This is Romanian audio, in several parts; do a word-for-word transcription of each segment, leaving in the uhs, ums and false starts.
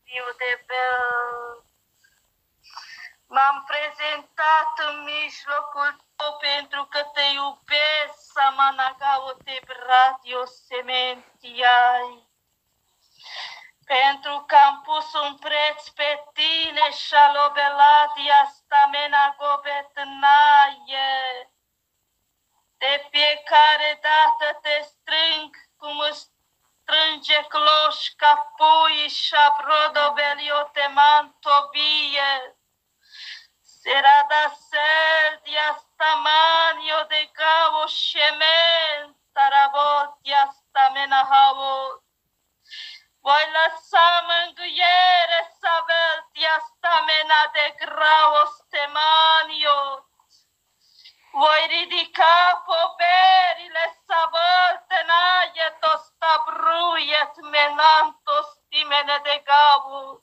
fiu de bel. M-am prezentat în mijlocul tău pentru că te iubesc, Samanagao te radio sementiai. Pentru că am pus un preț pe tine și alobelatia stamena gobetnaie. De fiecare dată te strâng cum îți strânge cloșca pui și abrodobelio te mantobie. Serada seldia stamanio de gavo shemen tarabotia stamena havo. Voi lăsa mângâiere saveltia stamena de gravo stemanio. Voi ridica poverile savoltenaie tostabruiet menantos timene de gavo.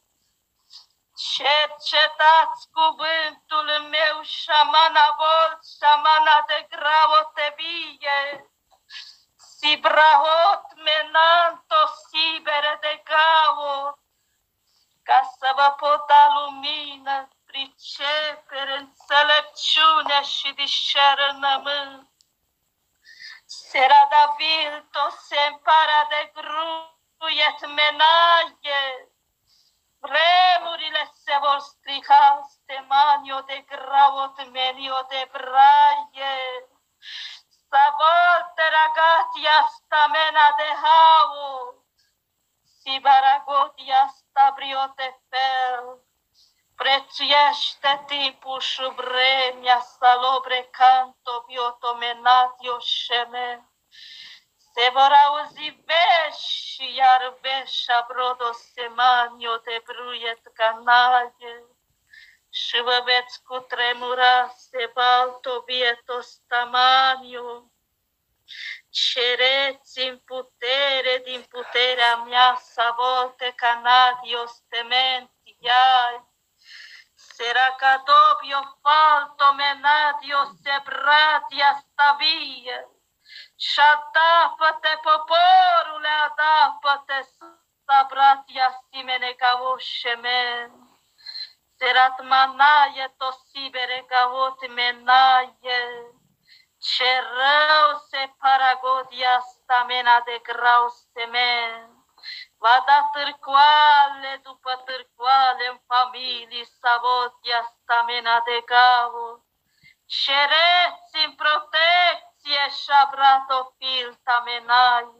Cercetați cuvântul meu, șamana volt, șamana de gravo te vie. Sibrahot menanto sibere de gavo. Ca să vă pot da lumină, pricepere, înțelepciune și discernământ. Serada vilto se împara de gruiet menaie. Vremurile se vor strica, stemanio de gravot menio de braie. Sa volte ragatia stamena de havo. Si baragotia stabrio de fel. Prețuiește timpul și vremea, salobre canto biotomenatio șeme. Se vor auzi veși, iar veși abrodo semanio de bruiet canaie. Și vă veți cutremura se balto bieto stamanio. Cereți în putere, din puterea mea, să volte canadio stementiai. Seracadobio falto menadio sebratia stavie. Și adapă-te, poporule, adapă-te, sabratia simene gavo shemen. Serat manaie tosibere gavot menaie. Ce rău se paragodia stamena de grau semen. Va da târcoale după târcoale în familii savotia stamena de gavo. Cereți în protecție și-abrato-fil tamenaie.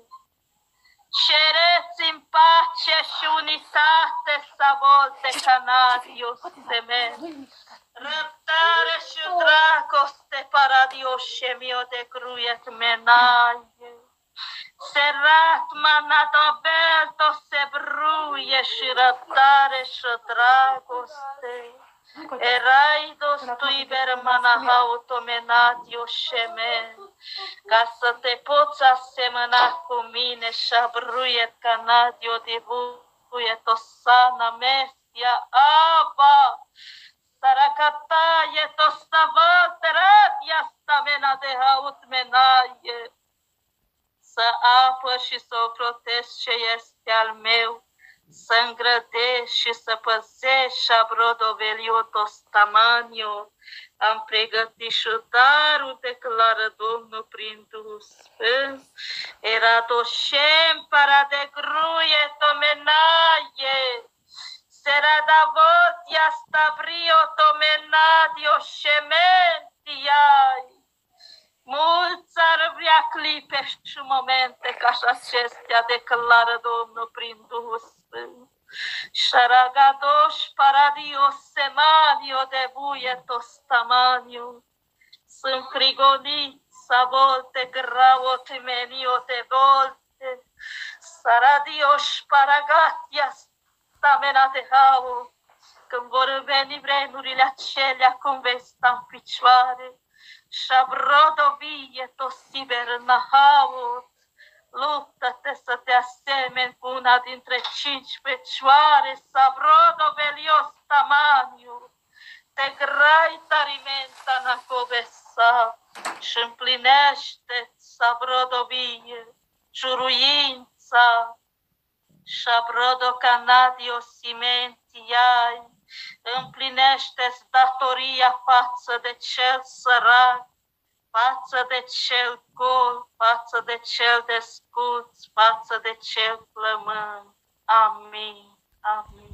Cereți în pace și unitate savolte canadios semen. Răbdare și dragoste paradioșemio de gruiet menaie. Serat manadobelto se bruie și răbdare și dragoste. Eraidos tu ibermanahautomenatio shemen. Ca să te poți asemăna cu mine și abruiet canadio de buie tosana mestia aba. Saracataie tostavate radia stamena de haut menaie. Să apă și să o protezi ce este al meu. Să îngrădești și să păzești și abrodovelio tostamanio. Am pregătit și darul, declară Domnul prin Duhul Sfânt. Era doșem para de gruie tomenaie. Serada votia stabrio tomenadio șementiai. Mulți ar vrea clipe și momente ca și acestea, declară Domnul prin Duhul Sfânt. Șaragadoș paradio semanio de buie tostamanio. Sunt frigoniți, savolte gravot menio de volte. Saradioș paragatia stamena de havo. Când vor veni vremurile acelea, cum vei sta în picioare. Și-abrodovie tosiber nahavot. Luptă-te să te asemeni cu una dintre cinci fecioare, Sabrodovelios tamaniu. Te grai tarimenta nacovesa și împlinește Sabrodovie, juruința Shabrodo Canadio Simentiai, împlinește-ți datoria față de cel sărac, față de cel gol, față de cel desculț, față de cel flământ. Amin. Amin.